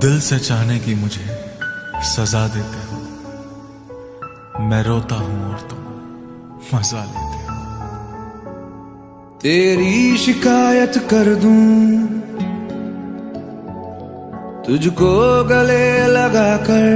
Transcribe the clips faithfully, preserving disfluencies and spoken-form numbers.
दिल से चाहने की मुझे सजा देते हो, मैं रोता हूं और तुम मजा लेते हो। तेरी शिकायत कर दूं तुझको गले लगाकर,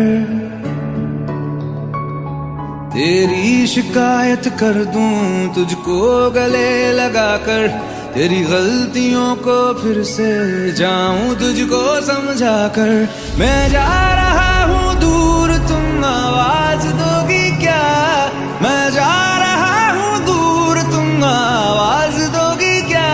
तेरी शिकायत कर दूं तुझको गले लगाकर, तेरी गलतियों को फिर से जाऊं तुझको समझाकर। मैं जा रहा हूं दूर तुम आवाज दोगी क्या, मैं जा रहा हूं दूर तुम आवाज दोगी क्या।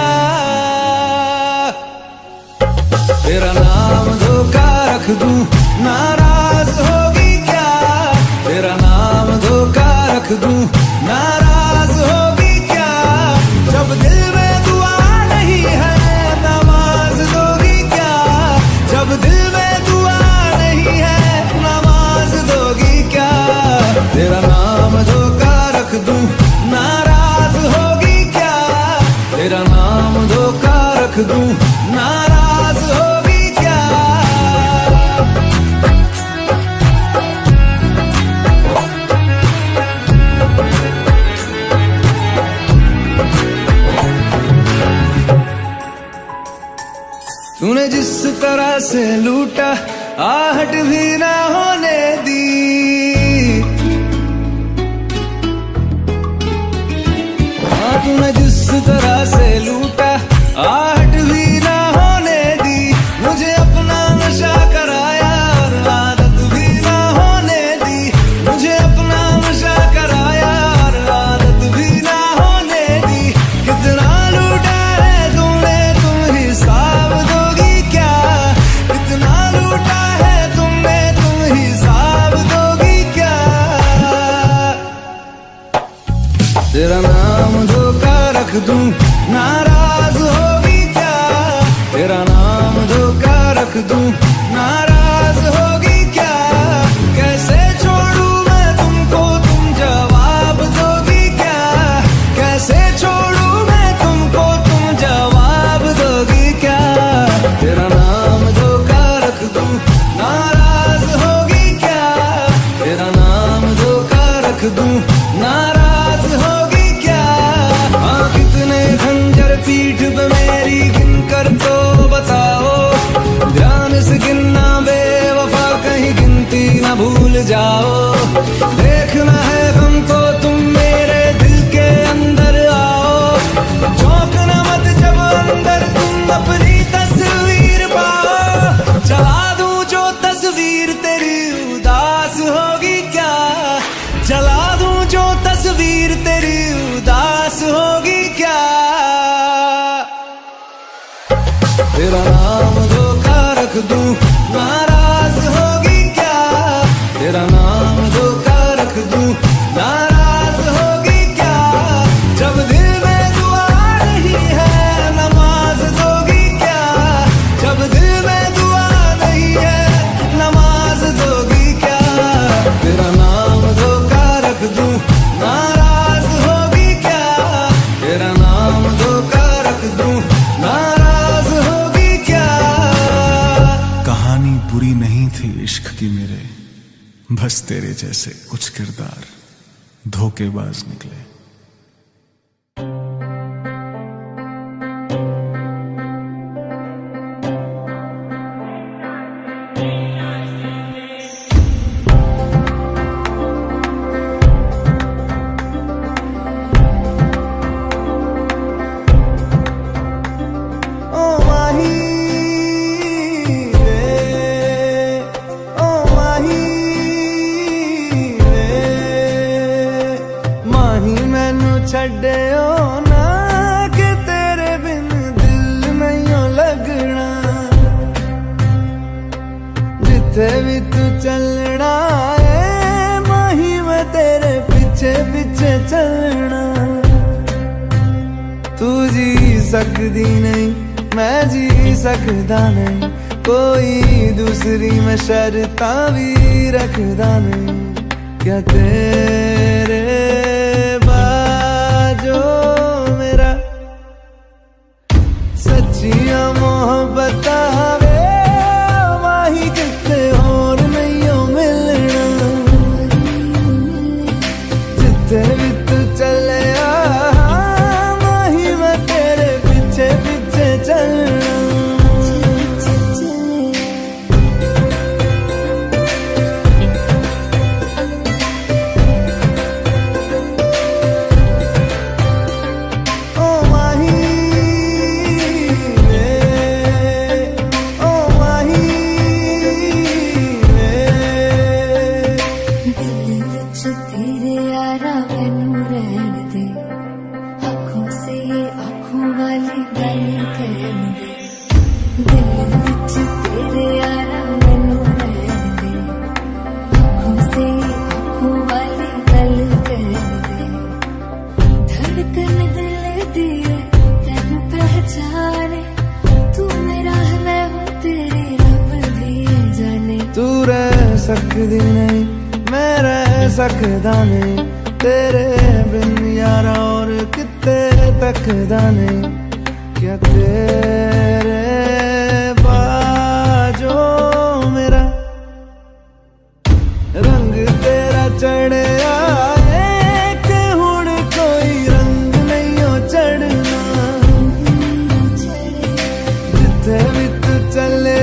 तेरा नाम धोखा रख दूं नाराज होगी क्या, तेरा नाम धोखा रख दूं नाराज होगी क्या। जब दिल में दुआ नहीं है नमाज दोगी क्या, जब दिल में दुआ नहीं है नमाज दोगी क्या। तेरा नाम धोखा रख दूं नाराज होगी क्या, तेरा नाम धोखा रख दूं नाराज होगी क्या। तूने जिस तरह से लूटा आहट भी ना होने दी, हाँ तूने जिस तरह से लूटा आहट भी ना होने दी। मुझे अपना नशा कराया और आदत भी ना होने दी, मुझे अपना नशा कराया और आदत भी ना होने दी। कितना लूटा है तुमने तुम हिसाब दोगी क्या, कितना लूटा है तुमने तुम हिसाब दोगी क्या। तेरा नाम धोखा रख दूं नाराज होगी क्या, तेरा नाम धोखा रख दूं नाराज होगी क्या। कैसे छोड़ूं मैं तुमको तुम जवाब दोगी क्या, कैसे छोड़ूं मैं तुमको तुम जवाब दोगी क्या। तेरा नाम धोखा रख दूं नाराज होगी क्या, तेरा नाम धोखा रख दूं नाराज होगी क्या। हाँ कितने खंजर पीठ पे मेरी गिन कर तो बताओ, ध्यान से गिनना बेवफा कहीं गिनती ना भूल जाओ। देखना है हमको तुम मेरे दिल के अंदर आओ, चौंकना मत जब अंदर तुम अपनी तस्वीर पाओ। चला दूं जो तस्वीर तेरी उदास होगी क्या, चला दूं जो तस्वीर तेरी उदास होगी क्या। तेरा नाम धोखा रख दूं नाराज होगी क्या, तेरा नाम धोखा रख दूं नाराज होगी क्या। जब दिल में दुआ नहीं है नमाज दोगी क्या, जब दिल में दुआ नहीं है नमाज दोगी क्या। तेरा नाम धोखा रख दूं नाराज होगी क्या, तेरा नाम धोखा रख दूं नाराज होगी क्या। कहानी बुरी नहीं थी इश्क की मेरे, बस तेरे जैसे कुछ किरदार धोखेबाज निकले। छड्डियो ना कि तेरे बिन दिल नहीं लगना, जिथे भी तू चलना है माही मैं तेरे पीछे पीछे चलना। तू जी सकदी नहीं मैं जी सकदा नहीं, कोई दूसरी मैं शर्तां भी रखदा नहीं। क्या तेरे जो मेरा सच्चियां मोहब्बत वे माही के विच तेरे यारा मैनू रहन दे, आँखों से ये आँखों वाली गल कहन दे। दिल विच तेरे यारा मैनू रहन दे, आँखों से ये आँखों वाली गल कहन दे। धड़कन दिल दी तेनू पहचाने, तू मेरा है मैं हूँ तेरी, रब भी जाने। तू रह सकदी नहीं मैं रह सकदा नहीं, तेरे बिन यारा और किते तकदा नहीं। क्या तेरे बाजो मेरा रंग तेरा चढ़िया है कि हुण कोई रंग नहीं हो चढ़ना। जिथे भी तू चले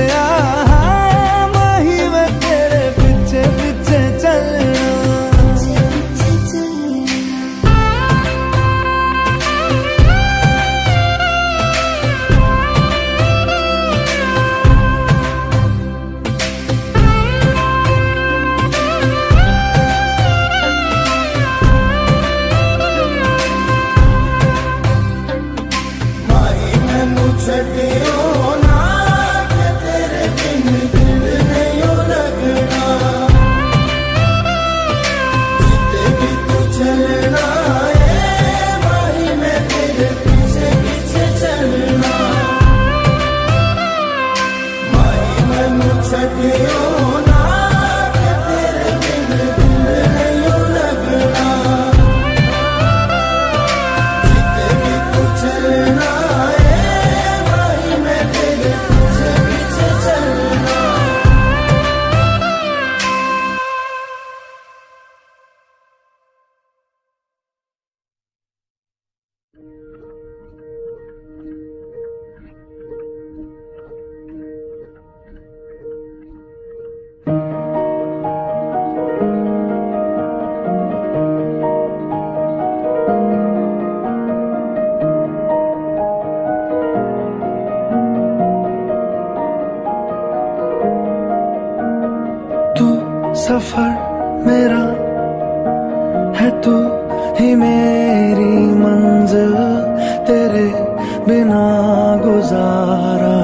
सफर मेरा है तू ही मेरी मंजिल, तेरे बिना गुजारा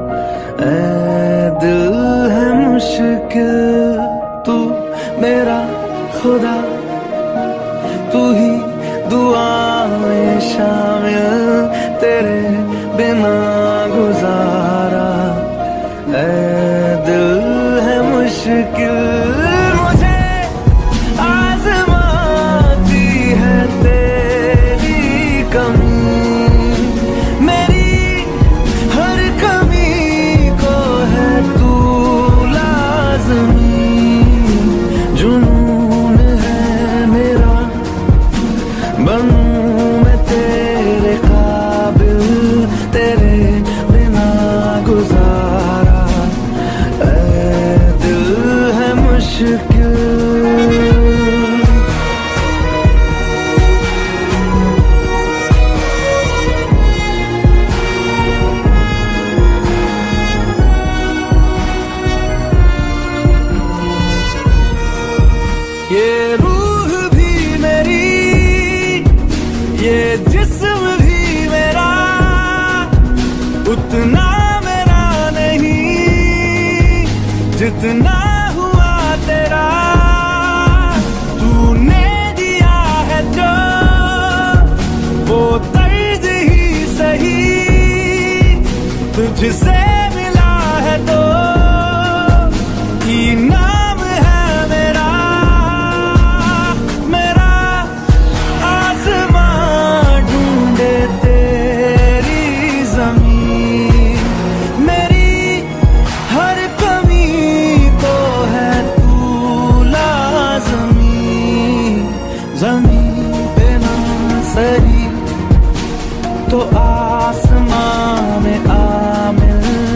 ऐ दिल है मुश्किल। तू मेरा खुदा तू ही दुआ में शामिल, तेरे बिना गुजारा ऐ दिल है मुश्किल। ये रूह भी मेरी, ये जिस्म भी मेरा, उतना मेरा नहीं जितना हुआ तेरा। तूने दिया है जो वो तर्ज ही सही, तुझसे मिला है तो इनाम है मेरा। मेरा आसमां ढूंढे तेरी ज़मीन, मेरी हर कमी को है तू लाज़मी। ज़मीन पे ना सही तो आसमां में आ मिल,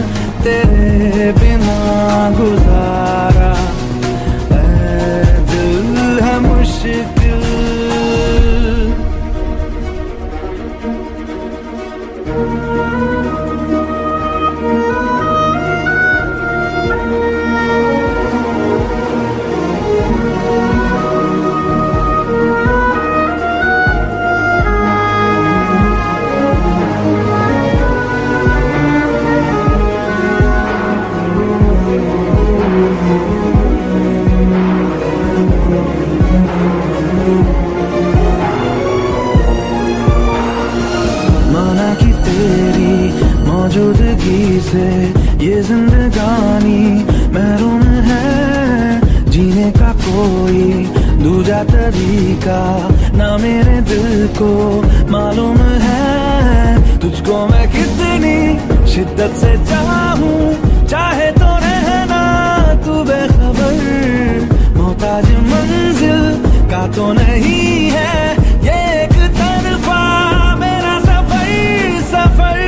जिंदगानी महरूम है, जीने का कोई दूजा तरीका ना मेरे दिल को मालूम है। तुझको मैं कितनी शिद्दत से चाहूं, चाहे तो रहना तू बेखबर, मोहताज मंजिल का तो नहीं है ये एक तरफा मेरा सफर। सफर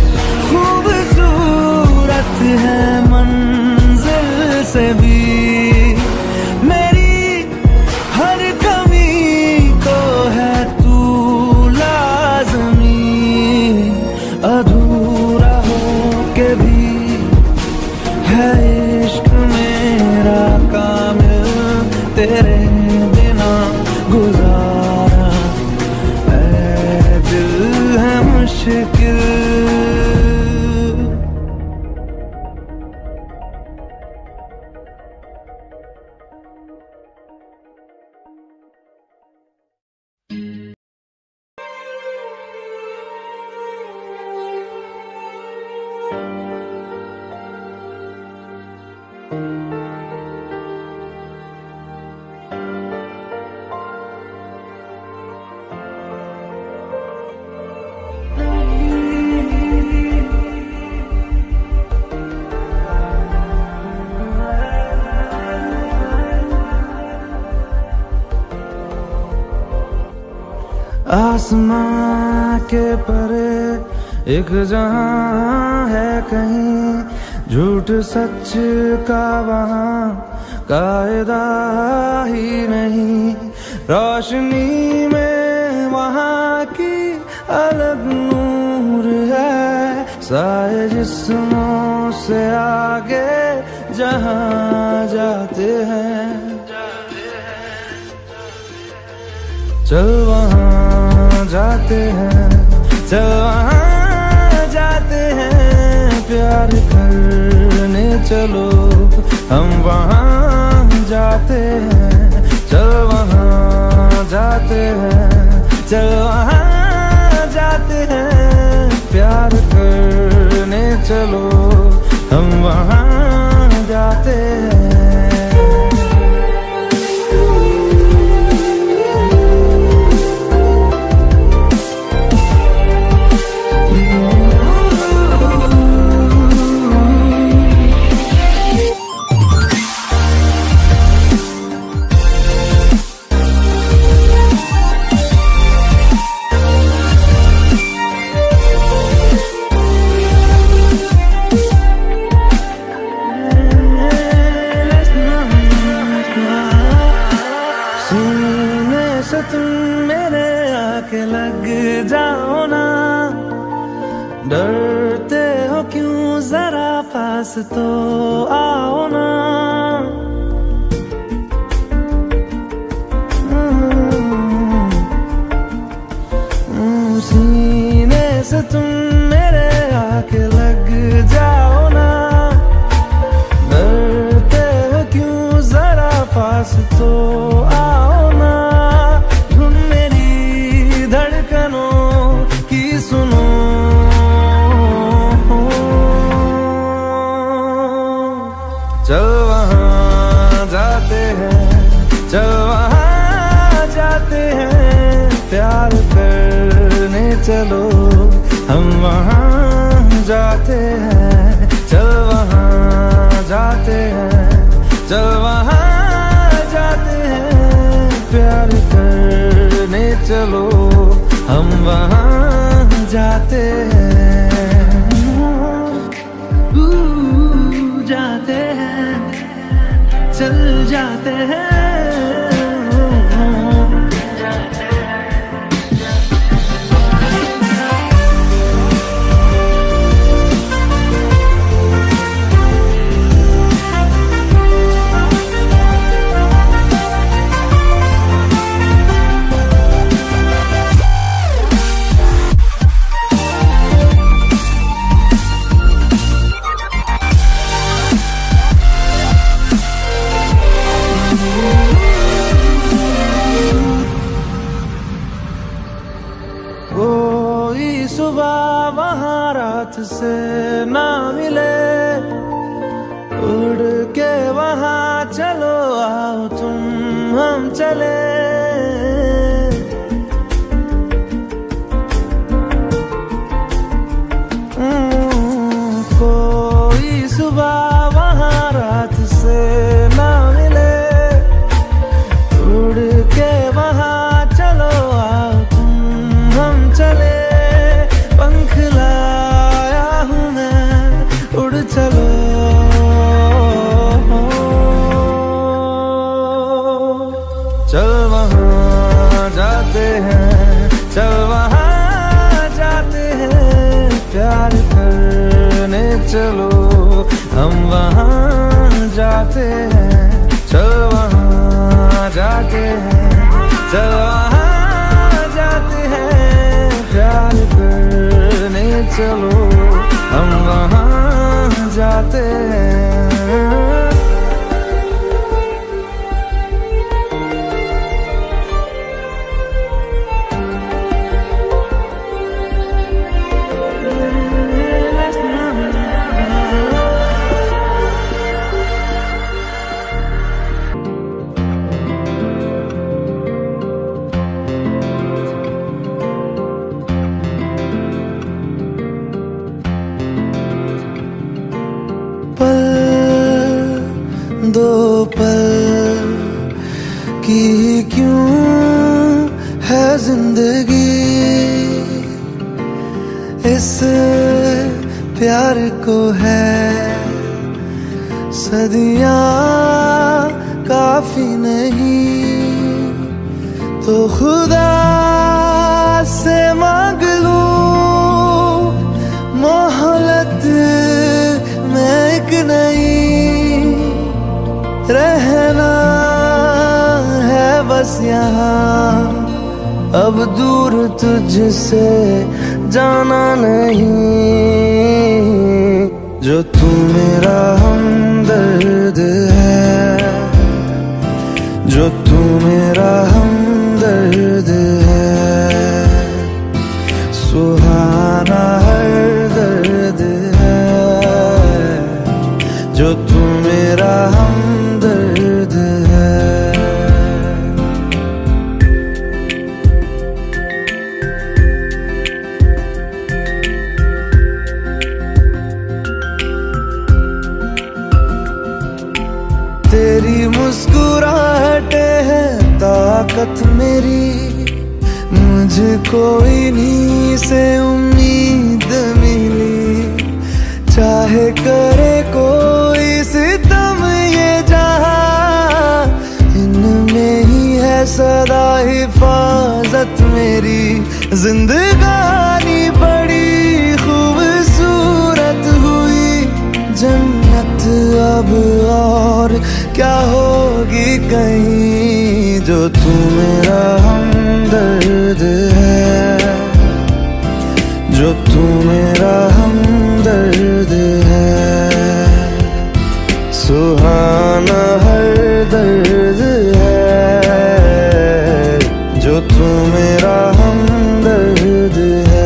खूबसूरत है मंजिल से भी, मेरी हर कमी को है तू लाज़मी। अधूरा हो के भी है इश्क मेरा कामिल, तेरे बिना गुजारा है दिल है मुश्किल। आसमां के परे एक जहां है कहीं, झूठ सच का वहां कायदा ही नहीं। रोशनी में वहां की अलग नूर है, साए जिस्मों से आगे जहां जाते हैं। चल वहां जाते हैं, चल वहां जाते हैं, प्यार करने चलो हम वहां जाते हैं। चल वहां जाते हैं, चल वहां जाते हैं, प्यार करने चलो हम वहां जाते हैं। तुम मेरे आके लग जाओ ना, डरते हो क्यों जरा पास तो आओ ना। सीने से तुम मेरे आके लग जाओ ना, डरते हो क्यों जरा पास तो आओ ना। सुनो चल वहां जाते हैं, चल वहां जाते हैं, प्यार करने चलो हम वहां जाते हैं। चल वहां जाते हैं, चल वहां जाते हैं, प्यार करने चलो हम वहां जाते हैं। जाते हैं, चल जाते हैं। सुबह वहां रात से ना मिले, हम चले। कोई सुबह वहाँ रात से ना मिले, उड़ के वहाँ चलो आओ तुम हम चले। पंख लाया हूँ मैं, उड़ चलो। चल वहाँ जाते हैं, चल वहाँ जाते हैं, प्यार करने चलो हम वहाँ जाते हैं। चल वहाँ जाते हैं, चल वहाँ जाते हैं, प्यार करने चलो हम वहाँ जाते हैं। दो पल की क्यों है जिंदगी, इस प्यार को है सदियां काफी नहीं। तो खुदा से मांग लूं मोहलत में एक नई, रहना है बस यहाँ अब दूर तुझसे जाना नहीं। जो तू मेरा हमदर्द है, जो तू मेरा हमदर्द है, सुहाना हर दर्द है। जो तू मेरा हमदर्द है। तेरी मुस्कुराहटे है ताकत मेरी, मुझको इन्हीं से उम्मीद मिली। चाहे करे कोई सितम ये जहां, इनमें ही है सदा हिफाजत मेरी। जिंदगानी बड़ी खूबसूरत हुई, जन्नत अब और क्या होगी कहीं। जो तू मेरा हमदर्द है, जो तू मेरा हमदर्द है, सुहाना हर दर्द है। जो तू मेरा हमदर्द है।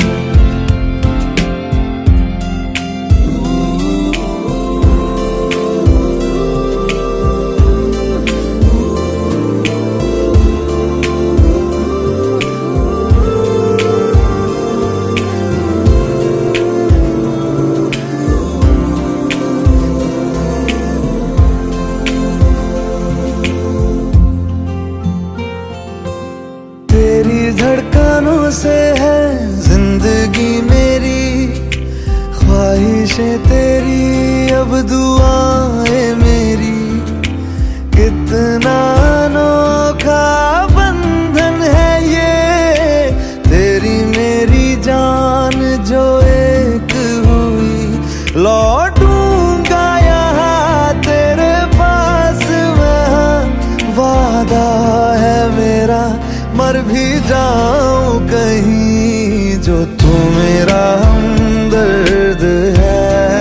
तेरी धड़कनों से है जिंदगी मेरी, ख्वाहिशें तेरी अब दुआएं मेरी। कितना अनोखा बंधन है ये, तेरी मेरी जान जो एक हुई। लौटूंगा यहाँ तेरे पास मैं, वादा है मेरा मर भी जाऊं कहीं। जो तू मेरा हमदर्द है,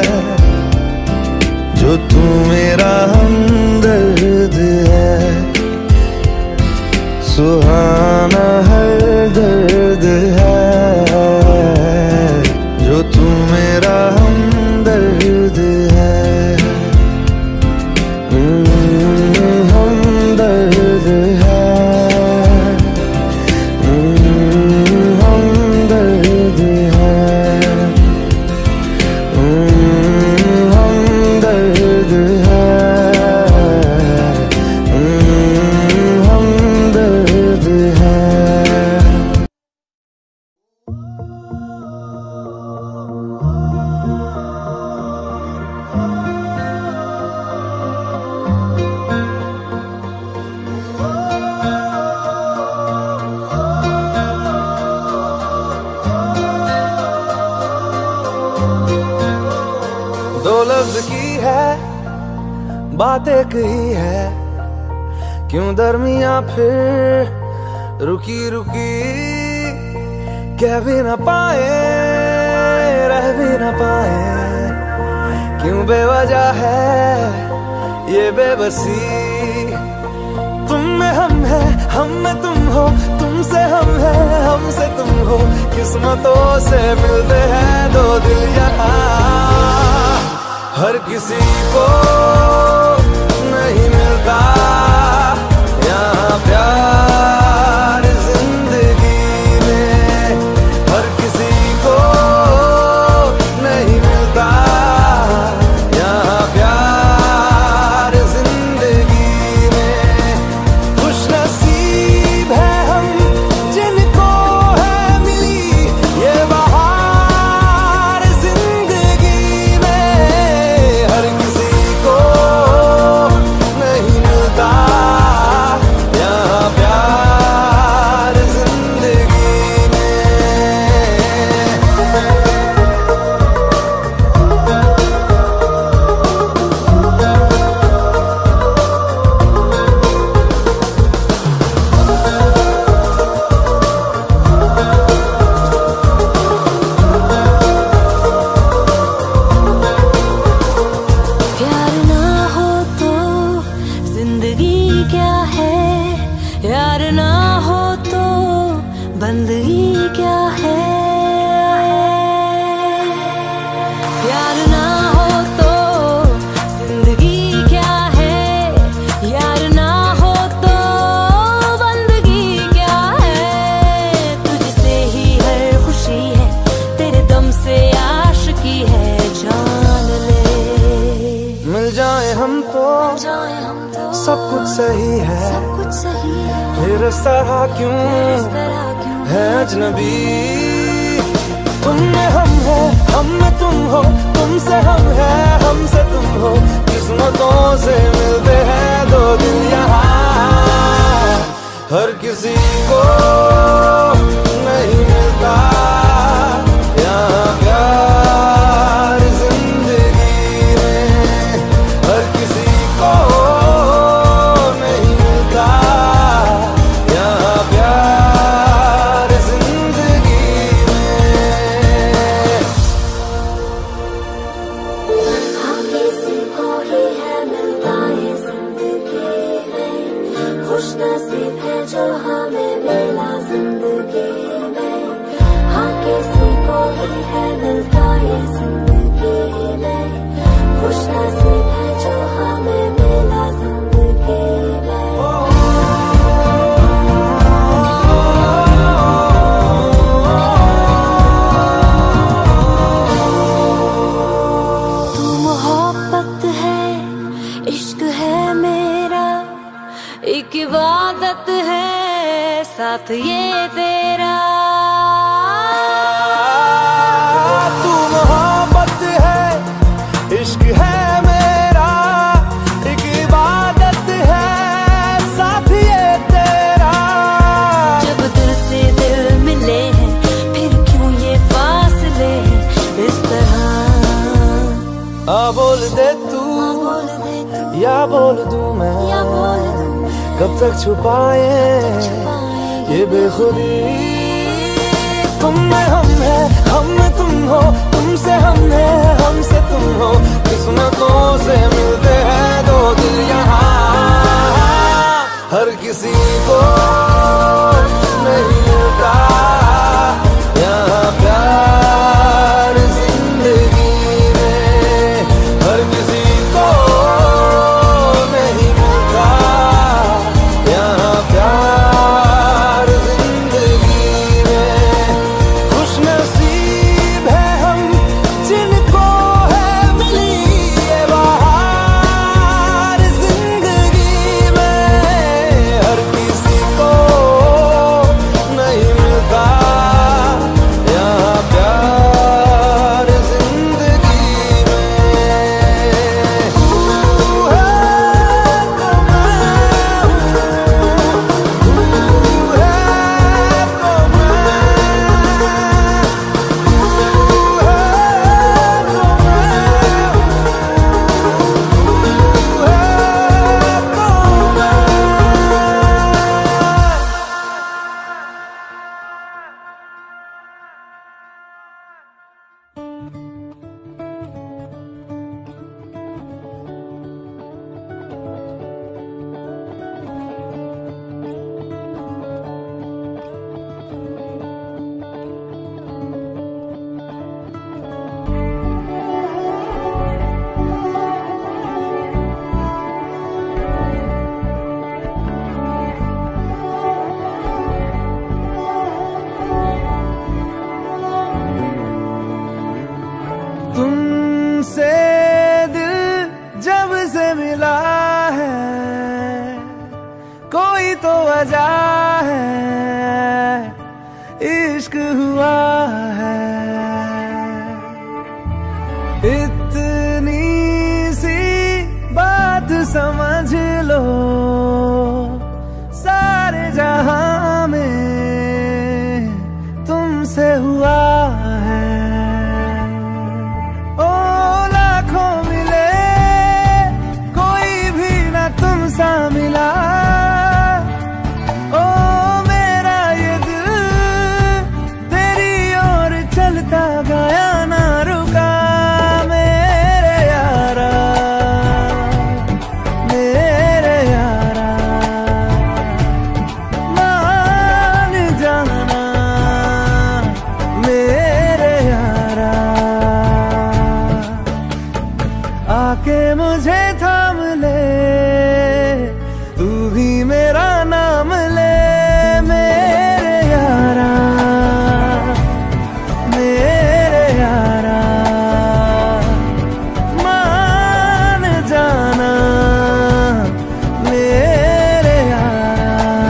जो तू मेरा हमदर्द है, सुहाना हर दर्द है। जो तू मेरा हमदर्द है, हमदर्द बात एक ही है, क्यों दरमिया फिर रुकी रुकी, कह भी न पाए रह भी न पाए, क्यों बेवजह है ये बेबसी। तुम में हम है, हम में तुम हो, तुमसे हम है, हमसे तुम हो, किस्मतों से मिलते हैं दो दिल यहाँ। हर किसी को नहीं मिलता यहाँ प्यार जिंदगी में, हर किसी को नहीं मिलता यहाँ प्यार जिंदगी में। खुश नसीब है हम जिनको है मिली ये बहार जिंदगी में, हर किसी को नहीं मिलता यहाँ प्यार जिंदगी में। प्यार ना हो तो जिंदगी क्या है, यार ना हो तो बंदगी क्या है। प्यार ना हो तो जिंदगी क्या है, यार ना हो तो बंदगी क्या है। तुझसे ही हर खुशी है, तेरे दम से आशिकी है, जान ले। मिल जाए हम तो जाए हम तो सब कुछ सही है, सब कुछ सही है, फिर इस तरह क्यों इस तरह क्यों है अजनबी। तुम में हम है, हम में तुम हो, तुमसे हम है, हमसे तुम हो, किस्मतों से मिलते हैं दो दिल यहाँ। हर किसी को नहीं मिलता यहाँ प्यार जिंदगी में, हर किसी को नहीं मिलता यहाँ प्यार जिंदगी में। हाँ किसी को ही है मिलता है जिंदगी में, खुश नसीब है जो हमें मिला जिंदगी में। हाँ किसी को ही है मिलता है जिंदगी में, खुश नसीब है जो हमें मिला जिंदगी में। तू मोहब्बत है, इश्क है मेरा, एक इबादत है साथ ये तेरा। तू मोहब्बत है, इश्क है मेरा, एक इबादत है साथ ये तेरा। जब दिल से दिल मिले हैं, फिर क्यों ये फासले हैं इस तरह। आ बोल दे तू बोल दे तू या बोल दूं मैं, या बोल दूं मैं, कब तक छुपाए ये बेखुदी। तुम में हम है, हम में तुम हो, तुमसे हम है, हमसे तुम हो, किस्मतों से मिलते हैं दो दिल यहाँ। हर किसी को नहीं मिलता यहाँ प्यार जिंदगी में, हर किसी को नहीं मिलता यहाँ प्यार जिंदगी में। खुश नसीब है हम जिनको है मिली ये बहार जिंदगी में, हर किसी को मजा है, इश्क हुआ है। इतनी सी बात समझ लो, सारे जहां में तुमसे हुआ है। ओ लाखों मिले, कोई भी ना तुम सा मिला। ओ मेरा ये दिल तेरी ओर चलता गया, ना रुका। मेरे यारा, मेरे यारा, मान जाना मेरे यारा। आके मुझे थाम ले, तू भी मेरा नाम ले। मेरे यारा, मेरे यारा, मान जाना मेरे यारा।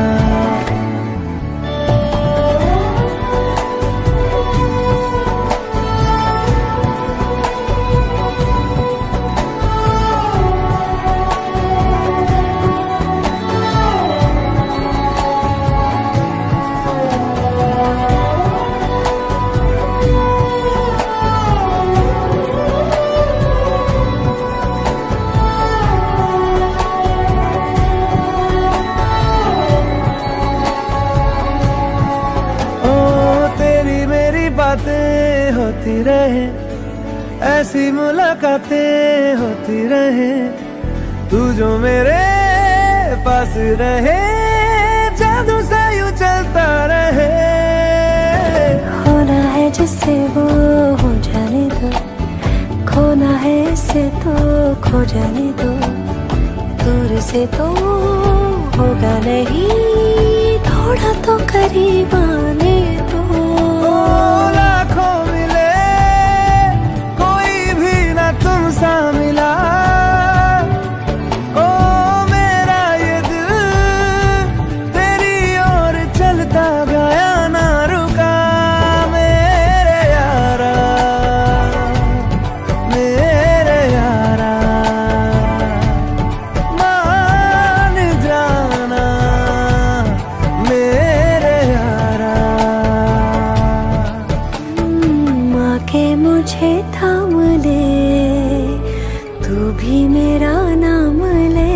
बातें होती रहे, ऐसी मुलाकातें होती रहे, तू जो मेरे पास रहे, जादू सा यूं चलता रहे। होना है जिससे वो हो जाने दो, खोना है इससे तो खो जाने दो। दूर से तो होगा नहीं, थोड़ा तो करीब आने दो। लाखों मिले, कोई भी ना तुम सा मिला। ओ मेरा ये दिल तेरी ओर चलता गया, ना रुका। मेरे यारा, मेरे यारा, मान जाना मेरे यारा। के मुझे थाम ले, तू भी मेरा नाम ले।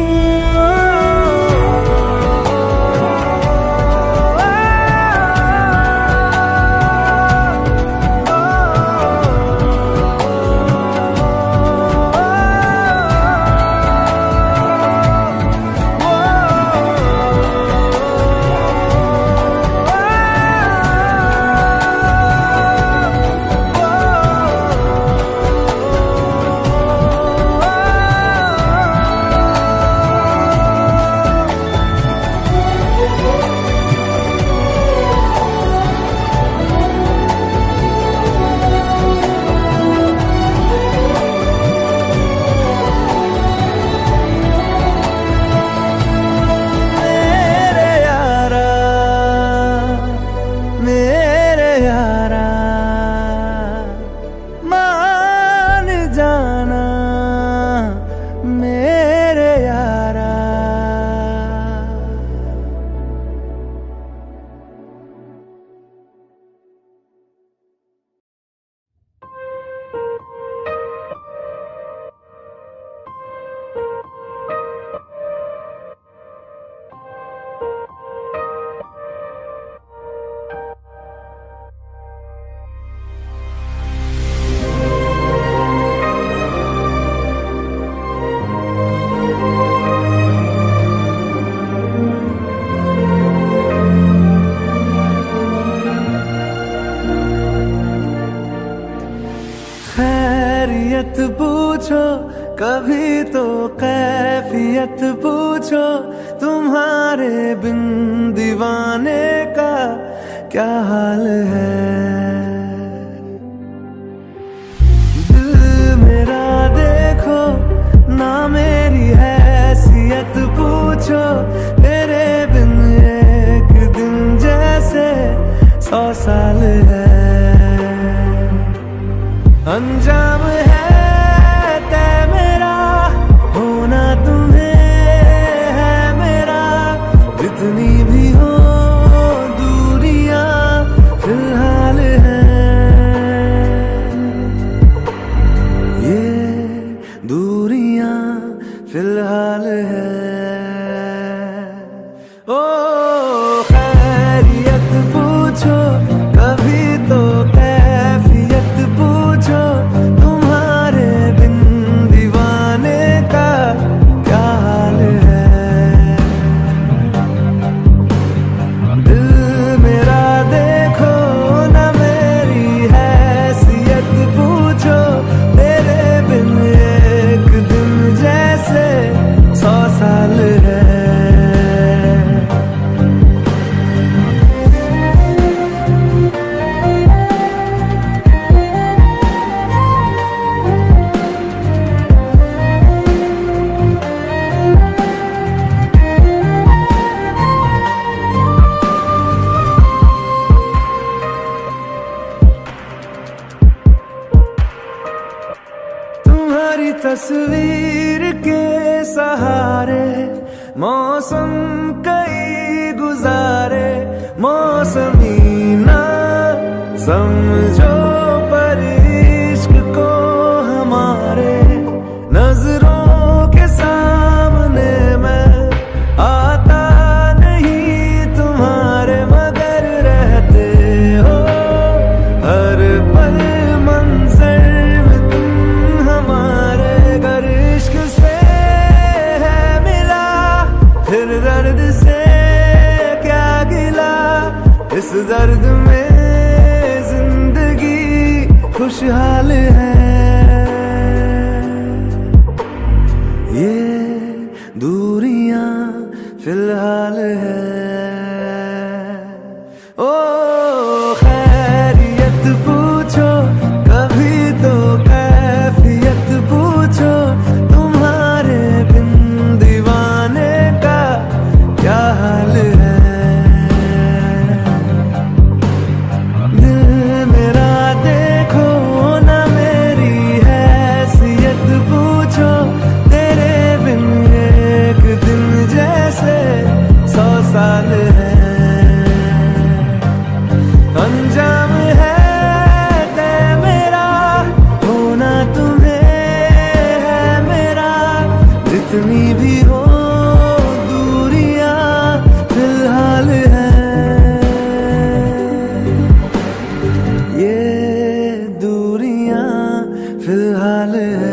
खैरियत पूछो, कभी तो कैफियत पूछो, तुम्हारे बिन दीवाने का क्या हाल है। दिल मेरा देखो ना, मेरी हैसियत पूछो, तेरे बिन ये अंजाम है तय मेरा, होना तुम्हें है मेरा। जितनी भी हो दूरियां फिलहाल है, ये दूरियां फिलहाल है। ओ खैरियत पूछो कभी तो कैफियत पूछो, तुम्हारे बिन दीवाने का क्या हाल है। दिल मेरा देखो ना मेरी हैसियत पूछो, तेरे बिन एक दिन जैसे सौ साल है। तुम्हारी तस्वीर के सहारे मौसम कई गुजारे, मौसमी ना समझो पर इश्क को हमारे। नजरों के सामने मैं आता नहीं तुम्हारे, मगर रहते हो हर पल मंजर में तुम हमारे। गर इश्क से है मिला फिर दर्द से क्या गिला, इस दर्द में जिंदगी खुशहाल है। ये दूरियां फिलहाल है। ओ खैरियत पूछो कभी तो कैफियत पूछो, तुम्हारे बिन दीवाने का क्या हाल है। दिल मेरा देखो ना मेरी हैसियत पूछो, तेरे बिन एक दिन जैसे सौ साल है। अंजाम है तय मेरा, होना तुम्हें है मेरा। जितनी भी हो दूरियां फिलहाल है, ये दूरियां फिलहाल है।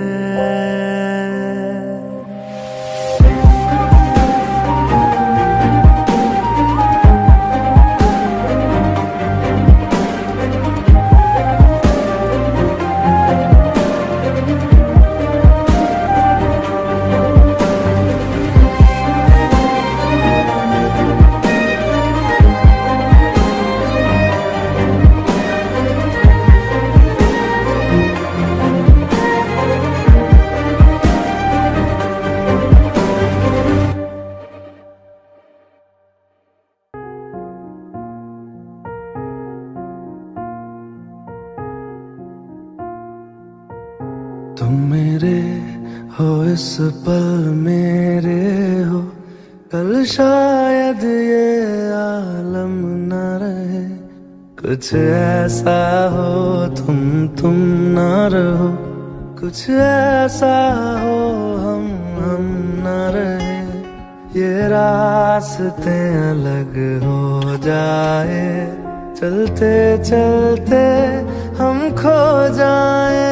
तुम मेरे हो इस पल मेरे हो, कल शायद ये आलम न रहे। कुछ ऐसा हो तुम तुम न रहो, कुछ ऐसा हो हम हम न रहे। ये रास्ते अलग हो जाए, चलते चलते हम खो जाए।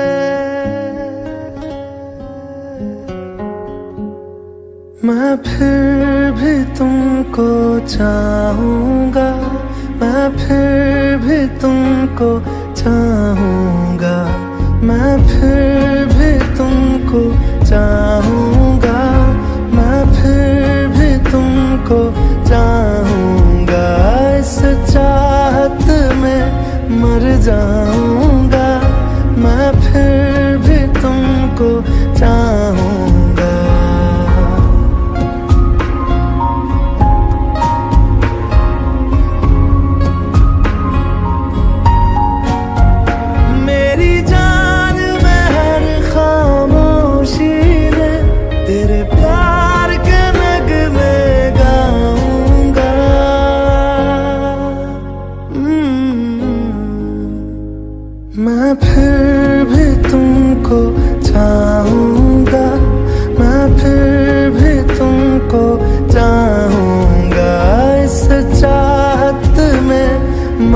मैं फिर भी तुमको चाहूंगा, मैं फिर भी तुमको चाहूंगा, मैं फिर भी तुमको चाहूंगा, मैं फिर भी तुमको चाहूंगा। इस चाहत में मर जाऊंगा, मैं फिर भी तुमको चाहूंगा। मेरी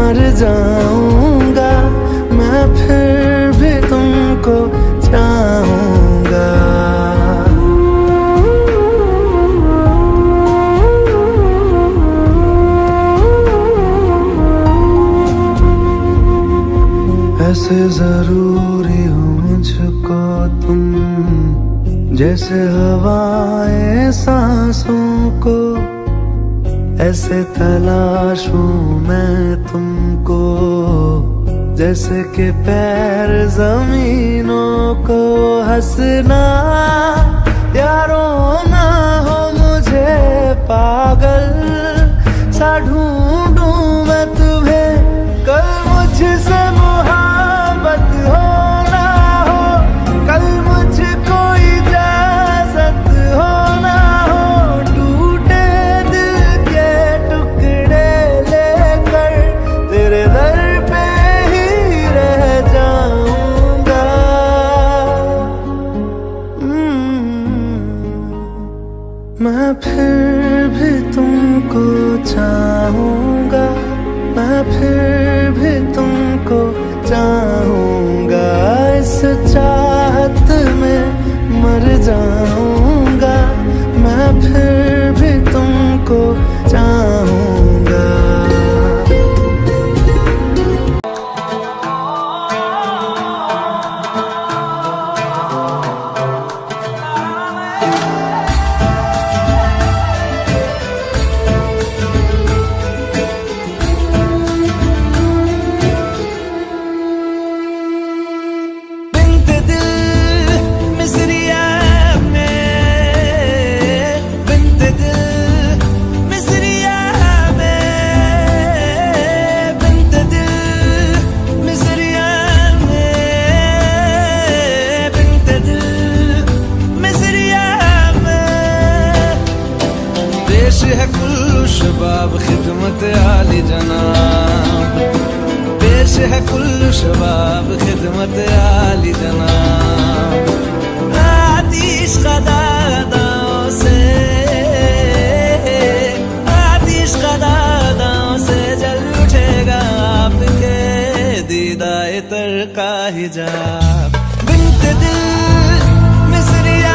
मर जाऊंगा, मैं फिर भी तुमको चाहूंगा। ऐसे जरूरी हो मुझको तुम, जैसे हवाएं सांसों को, ऐसे तलाशूं मैं तुमको, जैसे कि पैर जमीनों को। हंसना या रोना हो मुझे पागल सा ढूंढूं मैं तुम्हें, कल मुझसे मोहब्बत हो ना हो, कल मुझको इजाजत हो ना हो, टूटे दिल के टुकड़े लेकर तेरे दर पे ही रह जाऊंगा। मैं फिर भी तुमको चाहूंगा, मैं फिर भी तुमको चाहूंगा। इस चाहत में मर जाऊंगा, मैं फिर भी तुमको चाहूंगा। पेश है कुल्लू शबाब खिदमत आली जनाब, पेश है कुल्लू शबाब खिदमत आली जनाब। आतिश क़दादाओं से, आतिश क़दादाओं से जल उठेगा आपके दीदाए तर का हिजाब। बिन्त दिल मिसरिया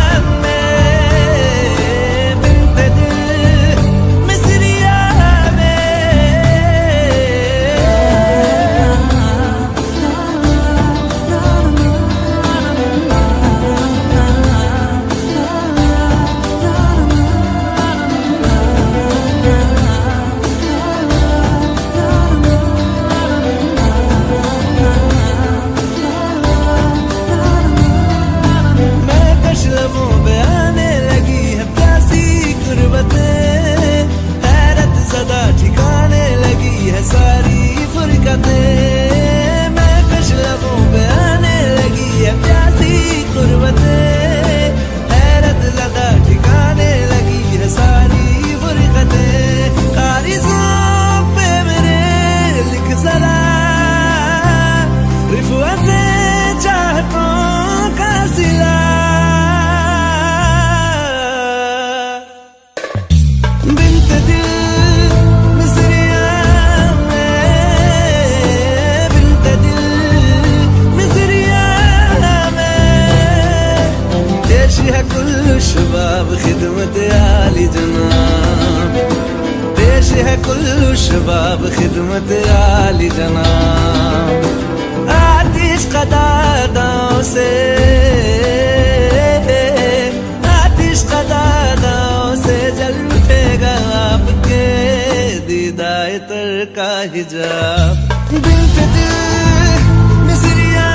हैरत ज़दा ठिकाने लगी है सारी फुरकतें, मैं कश लबों पे आने लगी है प्यासी कुर्बतें, हैरत ज़दा ठिकाने लगी है सारी फुरकतें। कारिज़ों पे मेरे लिख जरा रिफ़अतें चाहतों का सिला। पेश है कुल्लू शबाब खिदमत आली जनाब, पेश है कुल्लू शबाब खिदमत आली जनाब। आतिश क़दादाओं से, आतिश क़दादाओं से जल उठेगा आपके दीदाए तर का हिजाब। दिल पे दिल मिसरिया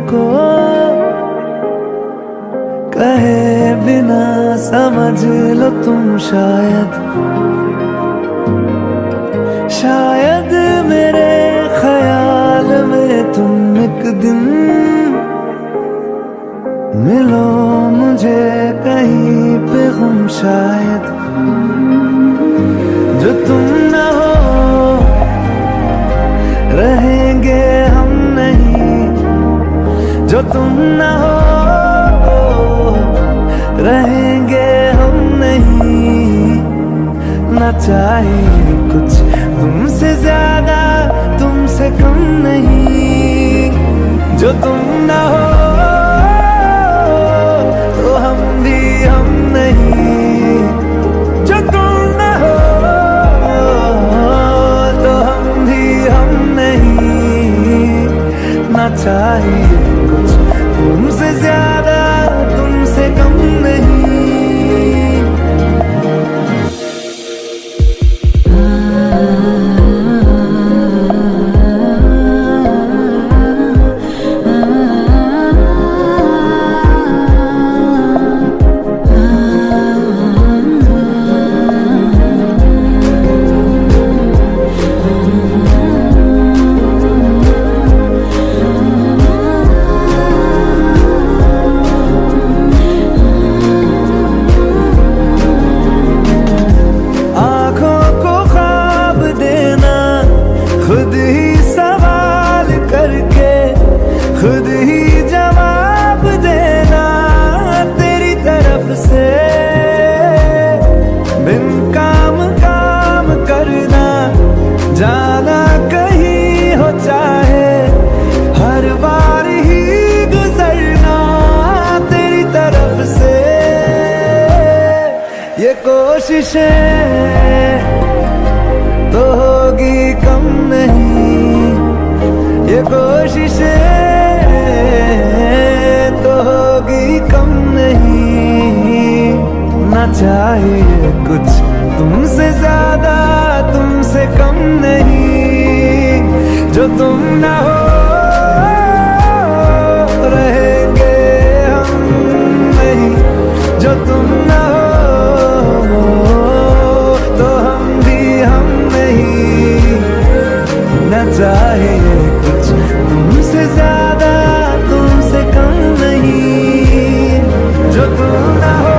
को कहे बिना समझ लो तुम शायद, शायद मेरे ख्याल में तुम एक दिन मिलो मुझे कहीं पे हम शायद। जो तुम ना हो रहेंगे हम नहीं, जो तुम ना हो रहेंगे हम नहीं। ना चाहिए कुछ तुमसे ज्यादा तुमसे कम नहीं। जो तुम ना हो तो हम भी हम नहीं, जो तुम ना हो तो हम भी हम नहीं। ना चाहिए कुछ तुमसे ज्यादा तुमसे कम नहीं। खुद ही सवाल करके खुद ही जवाब देना तेरी तरफ से। बिन काम काम करना जाना कहीं हो चाहे, हर बार ही गुजरना तेरी तरफ से। ये कोशिशें तो होगी कम नहीं, ये कोशिशें तो होगी कम नहीं। ना चाहिए कुछ तुमसे ज्यादा तुमसे कम नहीं। जो तुम ना हो रहेंगे हम नहीं, जो तुम ना हो तो हम भी हम नहीं। ना चाहिए कुछ तुमसे ज्यादा तुमसे कम नहीं। जो तुम ना हो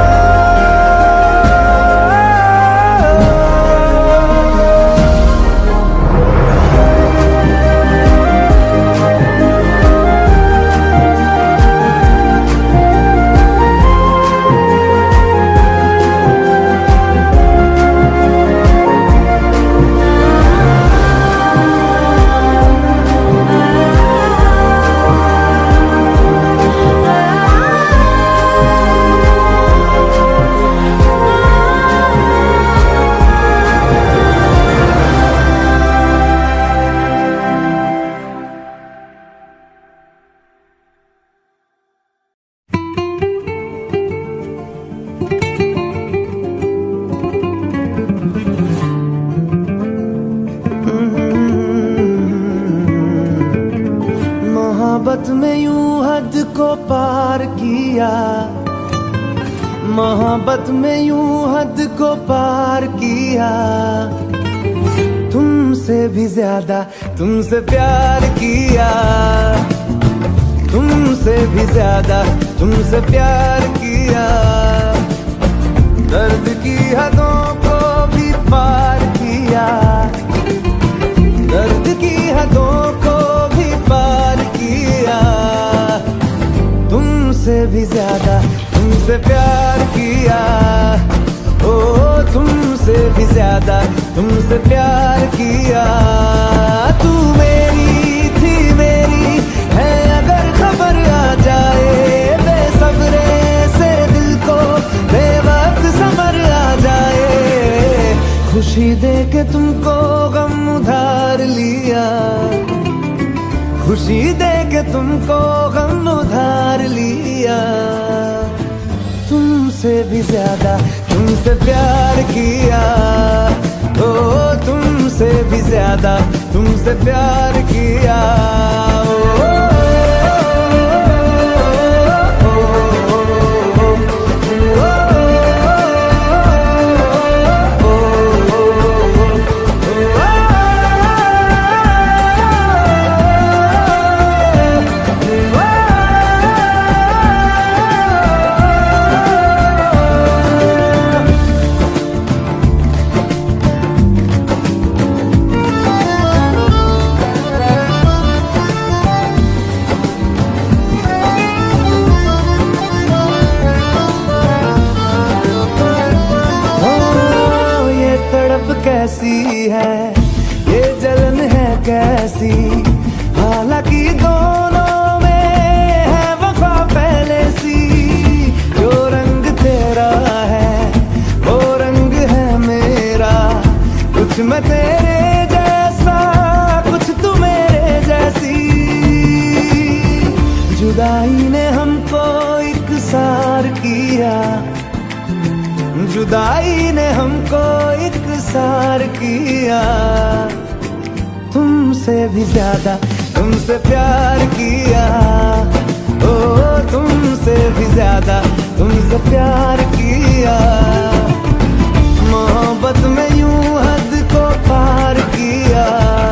मोहब्बत में यूं हद को पार किया, मोहब्बत में यूं हद को पार किया। तुमसे भी ज्यादा तुमसे प्यार किया, तुमसे भी ज्यादा तुमसे प्यार किया। दर्द की हदों को भी पार किया, दर्द की हदों को भी पार किया। तुमसे भी ज्यादा तुमसे प्यार किया, ओ तुमसे भी ज्यादा तुमसे प्यार किया। तू मेरी थी मेरी है अगर खबर आ जाए, बेसब्रे से दिल को बेवक्त सबर आ जाए। खुशी दे के तुमको गम उधार लिया, खुशी दे के तुमको गम उधार लिया। तुमसे भी ज्यादा तुमसे प्यार किया, ओ तुमसे भी ज्यादा तुमसे प्यार किया। ओ, ओ, ओ, ओ, जुदाई ने हमको इकसार किया, जुदाई ने हमको इकसार किया। तुमसे भी ज्यादा तुमसे प्यार किया, ओ तुमसे भी ज्यादा तुमसे प्यार किया। मोहब्बत में यूं हद को पार किया,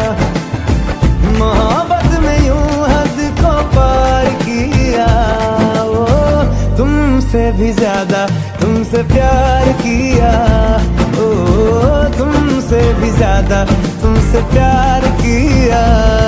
मोहब्बत में यूं हद को पार किया। ओ तुमसे भी ज्यादा तुमसे प्यार किया, ओ तुमसे भी ज्यादा तुमसे प्यार किया।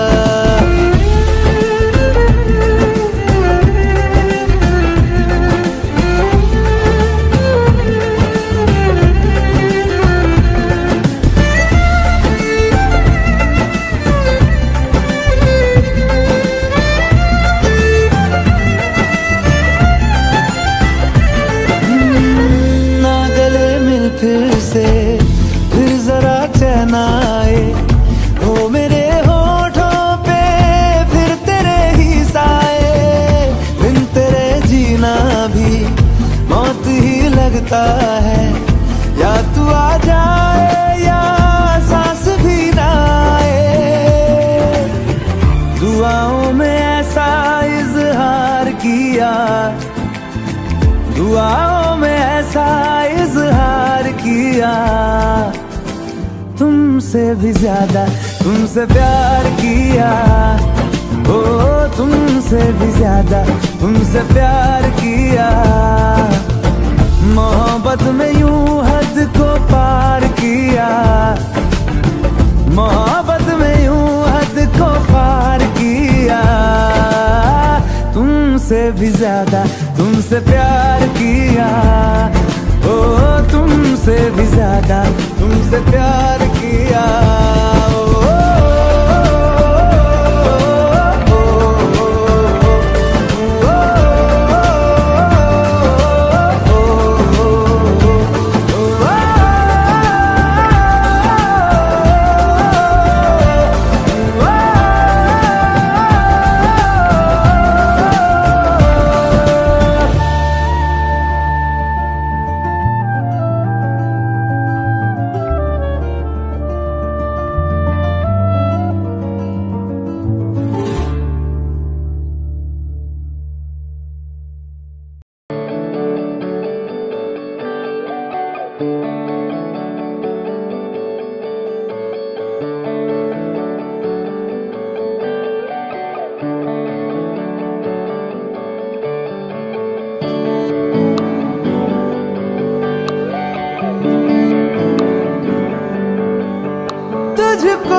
फिर से फिर जरा चैन आए, हो मेरे होठों पे फिर तेरे ही साए। बिन तेरे जीना भी मौत ही लगता है, या तू आ जाए या सांस भी ना आए। दुआओं में ऐसा इजहार किया, दुआओं में ऐसा इजहार किया। तुमसे भी ज्यादा तुमसे प्यार किया, ओ तुमसे भी ज्यादा तुमसे प्यार किया। मोहब्बत में यूं हद को पार किया, मोहब्बत में यूं हद को पार किया। तुमसे भी ज्यादा तुमसे प्यार किया, ओ तुमसे भी ज्यादा तुमसे प्यार किया। तुझको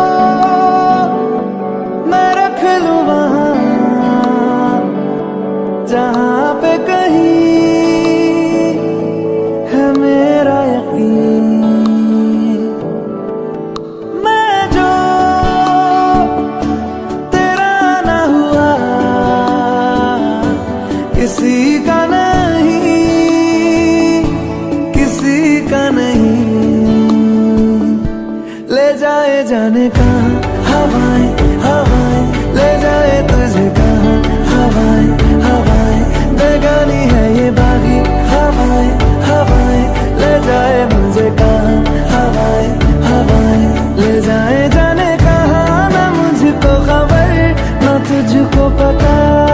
मैं रख लूं वहां जहां पे कहीं है मेरा यकीन। मैं जो तेरा ना हुआ किसी का नहीं, किसी का नहीं। ले जाए जाने कहाँ हवाएं हवाएं, ले जाए तुझे कहाँ हवाएं हवाएं। बेगानी है ये बागी हवाएं हवाएं, ले जाए मुझे कहाँ हवाएं हवाएं। ले जाए जाने कहाँ ना मुझको खबर ना तुझको पता।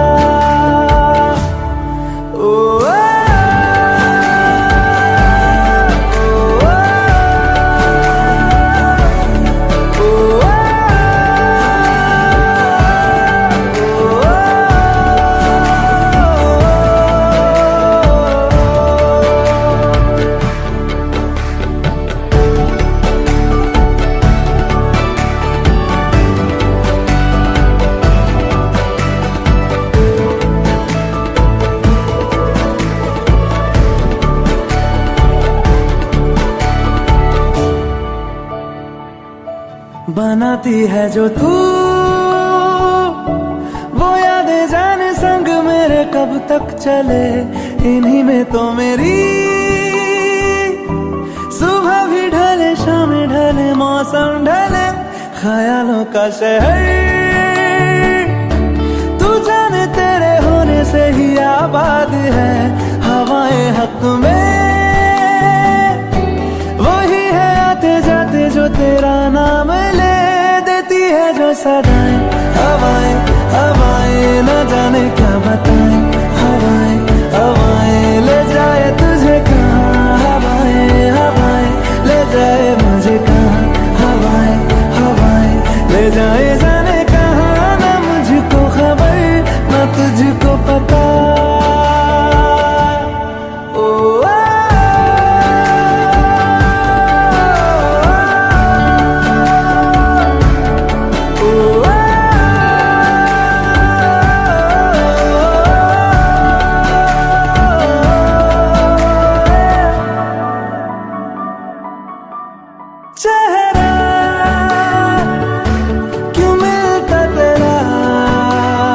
बनाती है जो तू वो यादें जाने संग मेरे कब तक चले। इन्हीं में तो मेरी सुबह भी ढले शाम ढले मौसम ढले ख्यालों का शहर। तू जाने तेरे आबाद है हवाएं हक में, वही है आते जाते जो तेरा नाम ले देती है जो सदाएं। हवाएं हवाएं न जाने क्या बताएं, हवाएं हवाएं ले जाए तुझे कहाँ, हवाएं हवाएं ले जाए मुझे कहाँ, हवाएं हवाएं ले जाए जाने कहाँ, ना मुझको खबर ना तुझको पता। ओ आ, ओ आ, चेहरा क्यों मिलता तेरा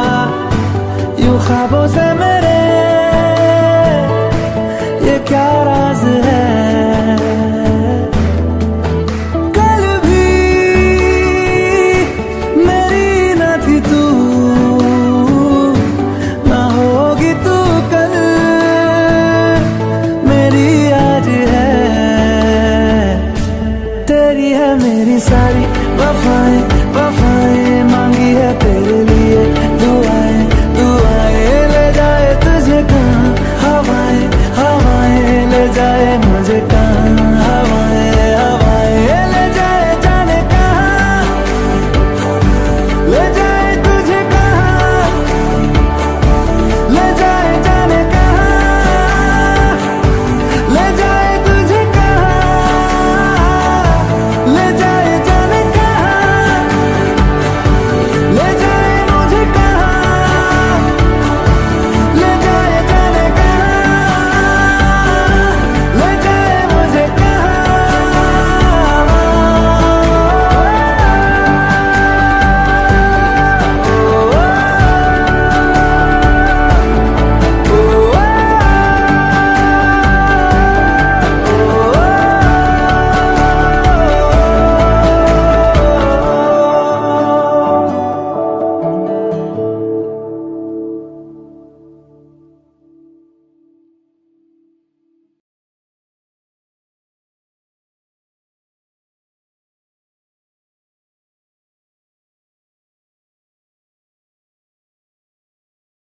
यूं ख्वाबों से मेरे, ये क्या